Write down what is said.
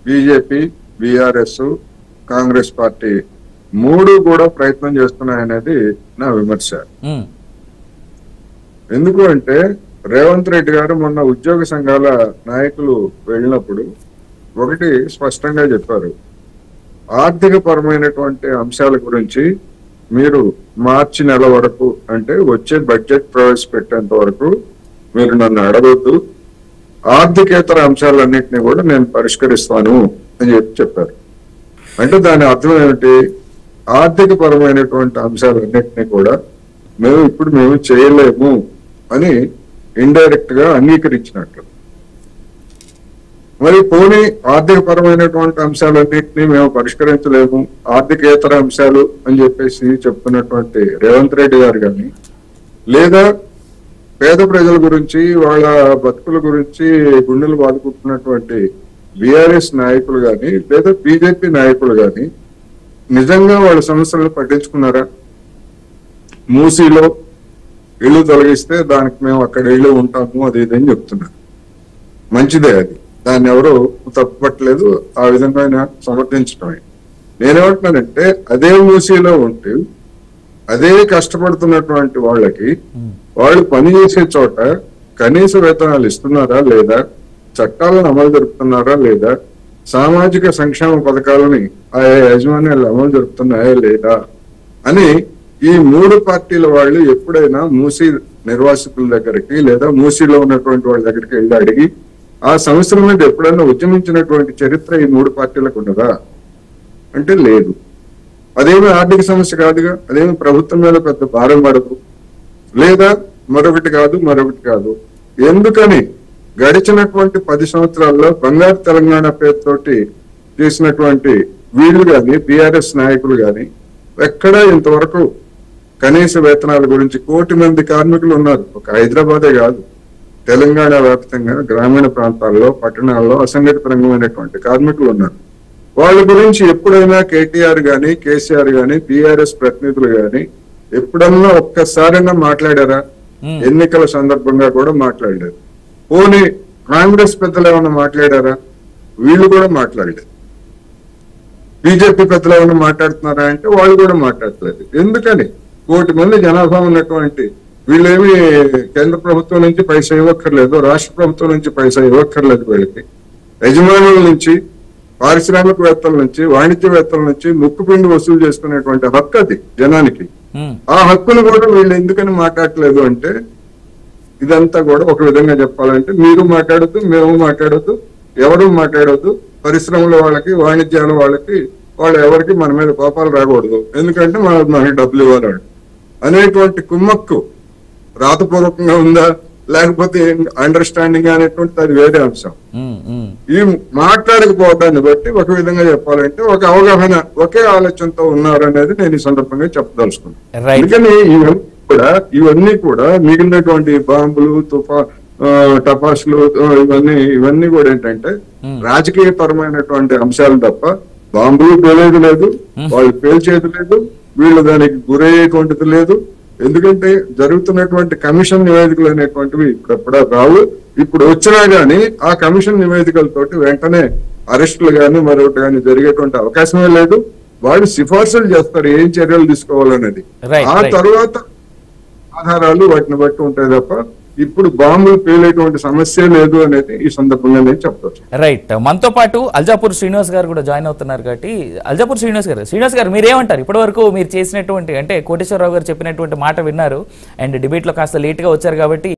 BJP, BRS, Congress party మూడు కూడా ప్రయత్నం చేస్తున్నాయనేది నా విమర్శ. ఎందుకు అంటే రేవంత్ రెడ్డి గారు మొన్న ఉద్యోగ సంఘాల నాయకులు వెళ్ళినప్పుడు ఒకటి స్పష్టంగా చెప్పారు, ఆర్థిక పరమైనటువంటి అంశాల గురించి మీరు మార్చి నెల వరకు అంటే వచ్చే బడ్జెట్ ప్రవేశపెట్టేంత వరకు మీరు నన్ను అడగొద్దు, ఆర్థికేతర అంశాలన్నింటినీ కూడా నేను పరిష్కరిస్తాను అని చెప్పారు. అంటే దాని అర్థం ఏమిటి, ఆర్థిక పరమైనటువంటి అంశాలన్నింటినీ కూడా మేము చేయలేము అని ఇండైరెక్ట్ గా అంగీకరించినట్లు. మరి పోనీ ఆర్థిక పరమైనటువంటి అంశాలన్నింటినీ మేము పరిష్కరించలేము, ఆర్థికేతర అంశాలు అని చెప్పేసి చెప్తున్నటువంటి రేవంత్ రెడ్డి గారు కానీ, లేదా పేద ప్రజల గురించి వాళ్ళ బతుకుల గురించి గుండెలు బాదుకుంటున్నటువంటి బీఆర్ఎస్ నాయకులు కానీ, లేదా బీజేపీ నాయకులు కానీ నిజంగా వాళ్ళ సమస్యలను పట్టించుకున్నారా? మూసీలో ఇళ్లు తొలగిస్తే దానికి మేము అక్కడ ఇళ్లు ఉంటాము అది ఇదని చెప్తున్నారు. మంచిదే, అది దాన్ని ఎవరు తప్పుపట్టలేదు, ఆ విధంగా సమర్థించడమే. నేనేమంటున్నానంటే అదే మూసీలో ఉంటూ అదే కష్టపడుతున్నటువంటి వాళ్ళకి వాళ్ళు పనిచేసే చోట కనీస వేతనాలు ఇస్తున్నారా లేదా, చట్టాలను అమలు జరుపుతున్నారా లేదా, సామాజిక సంక్షేమ పథకాలని ఆయా యాజమాన్యాలు అమలు జరుపుతున్నాయా లేదా అని ఈ మూడు పార్టీల వాళ్ళు ఎప్పుడైనా మూసీ నిర్వాసితుల దగ్గరికి లేదా మూసీలో ఉన్నటువంటి వాళ్ళ దగ్గరికి వెళ్ళి అడిగి ఆ సమస్యల మీద ఎప్పుడైనా ఉద్యమించినటువంటి చరిత్ర ఈ మూడు పార్టీలకు ఉన్నదా అంటే లేదు. అదేమి ఆర్థిక సమస్య కాదుగా, అదేమి ప్రభుత్వం మీద పెద్ద భారం పడదు, లేదా మరొకటి కాదు. ఎందుకని గడిచినటువంటి 10 సంవత్సరాల్లో బంగారు తెలంగాణ పేరుతోటి చేసినటువంటి వీళ్ళు గాని, బీఆర్ఎస్ నాయకులు గాని ఎక్కడా ఇంతవరకు కనీస వేతనాల గురించి 1 కోటి మంది కార్మికులు ఉన్నారు. ఒక హైదరాబాదే కాదు, తెలంగాణ వ్యాప్తంగా గ్రామీణ ప్రాంతాల్లో, పట్టణాల్లో అసంఘటిత రంగమైనటువంటి కార్మికులు ఉన్నారు. వాళ్ళ గురించి ఎప్పుడైనా కేటీఆర్ గాని, కేసీఆర్ గాని, బీఆర్ఎస్ ప్రతినిధులు గాని ఎప్పుడన్నా ఒక్కసారైనా మాట్లాడారా? ఎన్నికల సందర్భంగా కూడా మాట్లాడలేదు. పోనీ కాంగ్రెస్ పెద్దలు ఏమైనా మాట్లాడారా? వీళ్ళు కూడా మాట్లాడలేదు. బీజేపీ పెద్దలు ఏమైనా మాట్లాడుతున్నారా అంటే వాళ్ళు కూడా మాట్లాడలేదు. ఎందుకని? 1 కోటి మంది జనాభా ఉన్నటువంటి వీళ్ళేమి కేంద్ర ప్రభుత్వం నుంచి పైసా ఇవ్వక్కర్లేదు, రాష్ట్ర ప్రభుత్వం నుంచి పైసా ఇవ్వక్కర్లేదు. వీళ్ళకి యజమానుల నుంచి, పారిశ్రామికవేత్తల నుంచి, వాణిజ్యవేత్తల నుంచి ముక్కుపిండి వసూలు చేసుకునేటువంటి హక్కు అది జనానికి. ఆ హక్కును కూడా వీళ్ళు ఎందుకని మాట్లాడలేదు అంటే ఇదంతా కూడా ఒక విధంగా చెప్పాలంటే మీరు మాట్లాడొద్దు, మేము మాట్లాడొద్దు, ఎవరు మాట్లాడొద్దు, పరిశ్రమల వాళ్ళకి, వాణిజ్యాల వాళ్ళకి, వాళ్ళు ఎవరికి మన మీద కోపాలు రాకూడదు, ఎందుకంటే మనకి డబ్బులు ఇవ్వాలి అనేటువంటి కుమ్మక్కు రాతపూర్వకంగా ఉందా లేకపోతే అండర్స్టాండింగ్ అనేటువంటిది అది వేరే అంశం. ఈ మాట్లాడకపోవడాన్ని బట్టి ఒక విధంగా చెప్పాలంటే ఒక అవగాహన, ఒకే ఆలోచనతో ఉన్నారు అనేది నేను ఈ సందర్భంగా చెప్పదలుచుకున్నాను. అందుకని ఇవన్నీ కూడా మిగిలినటువంటి బాంబులు, టపాసులు ఇవన్నీ కూడా ఏంటంటే రాజకీయ పరమైనటువంటి అంశాలు తప్ప బాంబులు పేలేది లేదు, వాళ్ళు పేల్చేది లేదు, వీళ్ళు దానికి గురయ్యేటువంటిది లేదు. ఎందుకంటే జరుగుతున్నటువంటి కమిషన్ నివేదికలు అనేటువంటివి ఇప్పుడప్పుడా రావు. ఇప్పుడు వచ్చినా గానీ ఆ కమిషన్ నివేదికలతోటి వెంటనే అరెస్టులు గాని మరొకటి గాని జరిగేటువంటి అవకాశమే లేదు. వాళ్ళు సిఫార్సులు చేస్తారు ఏం చర్యలు తీసుకోవాలనేది, ఆ తర్వాత ఆధారాలు వాటిని బట్టి ఉంటాయి తప్ప ఇప్పుడు బాంబులు పేలేటువంటి సమస్య లేదు అనేది ఈ సందర్భంగా నేను చెప్పవచ్చు. రైట్, మనతో పాటు అల్జాపూర్ శ్రీనివాస్ గారు కూడా జాయిన్ అవుతున్నారు కాబట్టి అల్జాపూర్ శ్రీనివాస్ గారు మీరేమంటారు? ఇప్పటి వరకు మీరు చేసినటువంటి అంటే కోటేశ్వరరావు గారు చెప్పినటువంటి మాట విన్నారు అండ్ డిబేట్ లో కాస్త లేట్ గా వచ్చారు కాబట్టి